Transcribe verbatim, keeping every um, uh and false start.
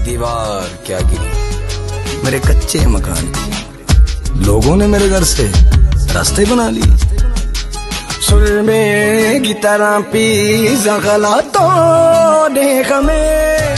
दीवार क्या गिरी मेरे कच्चे मकान की, लोगों ने मेरे घर से रास्ते बना लिए। सुर में की तरह पी जगला तो देख में